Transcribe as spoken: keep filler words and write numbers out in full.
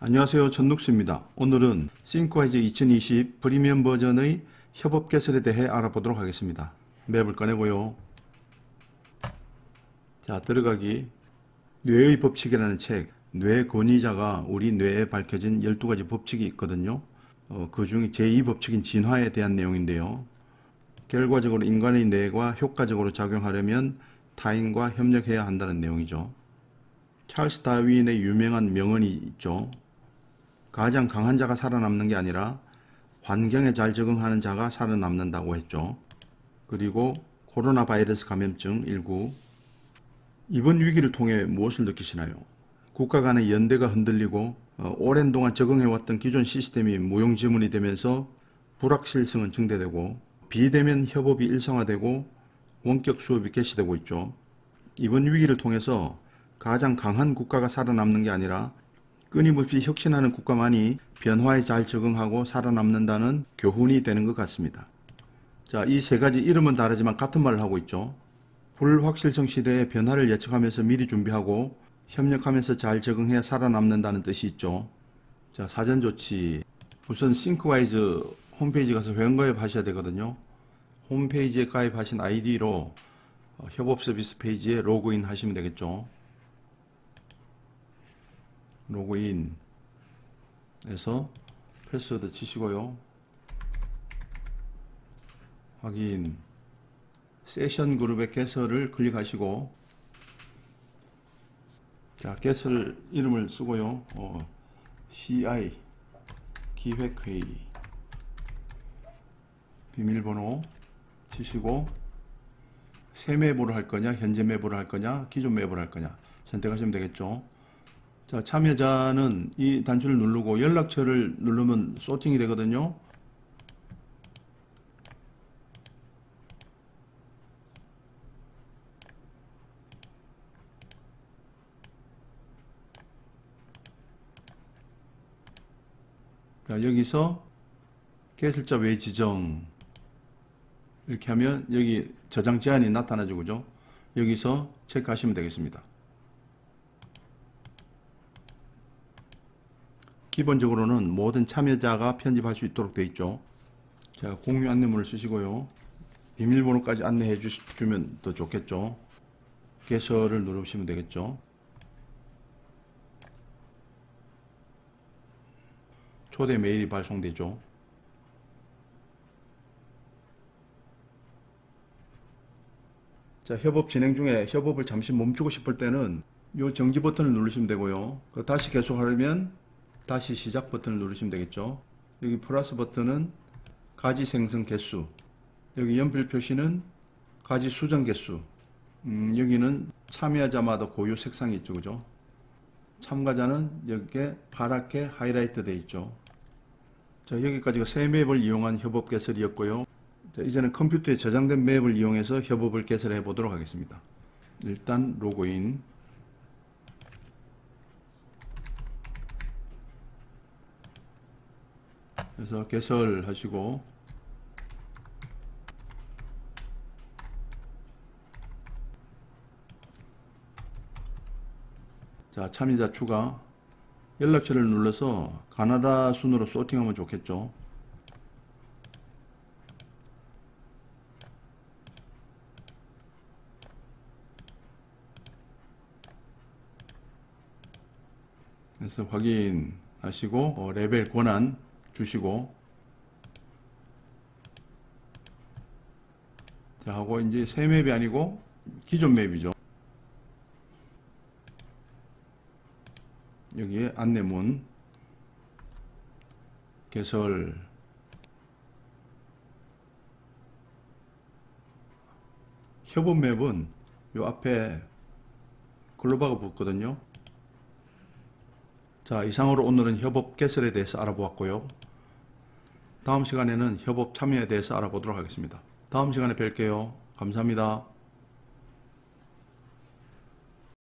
안녕하세요, 전룩수입니다. 오늘은 싱크와이즈 이천이십 프리미엄 버전의 협업 개설에 대해 알아보도록 하겠습니다. 맵을 꺼내고요. 자, 들어가기. 뇌의 법칙이라는 책, 뇌 권위자가 우리 뇌에 밝혀진 열두 가지 법칙이 있거든요. 어, 그 중에 제이 법칙인 진화에 대한 내용인데요. 결과적으로 인간의 뇌가 효과적으로 작용하려면 타인과 협력해야 한다는 내용이죠. 찰스 다윈의 유명한 명언이 있죠. 가장 강한 자가 살아남는 게 아니라 환경에 잘 적응하는 자가 살아남는다고 했죠. 그리고 코로나 바이러스 감염증 일구. 이번 위기를 통해 무엇을 느끼시나요? 국가 간의 연대가 흔들리고 어, 오랜 동안 적응해왔던 기존 시스템이 무용지물이 되면서 불확실성은 증대되고 비대면 협업이 일상화되고 원격 수업이 개시되고 있죠. 이번 위기를 통해서 가장 강한 국가가 살아남는 게 아니라 끊임없이 혁신하는 국가만이 변화에 잘 적응하고 살아남는다는 교훈이 되는 것 같습니다. 자, 이 세 가지 이름은 다르지만 같은 말을 하고 있죠. 불확실성 시대에 변화를 예측하면서 미리 준비하고 협력하면서 잘 적응해야 살아남는다는 뜻이 있죠. 자, 사전 조치. 우선 싱크와이즈 홈페이지 가서 회원가입 하셔야 되거든요. 홈페이지에 가입하신 아이디로 협업 서비스 페이지에 로그인 하시면 되겠죠. 로그인 해서 패스워드 치시고요. 확인. 세션 그룹의 개설을 클릭하시고, 자, 개설 이름을 쓰고요. 어, 씨아이 기획회의 비밀번호 치시고, 새 맵으로 할 거냐, 현재 맵으로 할 거냐, 기존 맵으로 할 거냐 선택하시면 되겠죠. 자, 참여자는 이 단추를 누르고 연락처를 누르면 소팅이 되거든요. 자, 여기서 개설자 외 지정 이렇게 하면 여기 저장 제한이 나타나죠, 그죠? 여기서 체크하시면 되겠습니다. 기본적으로는 모든 참여자가 편집할 수 있도록 되어 있죠. 자, 공유 안내문을 쓰시고요. 비밀번호까지 안내해 주시면 더 좋겠죠. 개설을 누르시면 되겠죠. 초대 메일이 발송되죠. 자, 협업 진행 중에 협업을 잠시 멈추고 싶을 때는 이 정지 버튼을 누르시면 되고요. 다시 계속하려면 다시 시작 버튼을 누르시면 되겠죠. 여기 플러스 버튼은 가지 생성 개수, 여기 연필 표시는 가지 수정 개수, 음, 여기는 참여자마다 고유 색상이 있죠, 그죠? 참가자는 여기에 파랗게 하이라이트 되어 있죠. 자, 여기까지가 새 맵을 이용한 협업 개설이었고요. 자, 이제는 컴퓨터에 저장된 맵을 이용해서 협업을 개설해 보도록 하겠습니다. 일단 로그인. 그래서 개설하시고, 자, 참여자 추가. 연락처를 눌러서 가나다 순으로 소팅하면 좋겠죠. 그래서 확인하시고 어, 레벨 권한 주시고, 자, 하고 이제 새 맵이 아니고 기존 맵이죠. 여기에 안내문 개설. 협업 맵은 요 앞에 글로바가 붙거든요. 자, 이상으로 오늘은 협업 개설에 대해서 알아보았고요. 다음 시간에는 협업 참여에 대해서 알아보도록 하겠습니다. 다음 시간에 뵐게요. 감사합니다.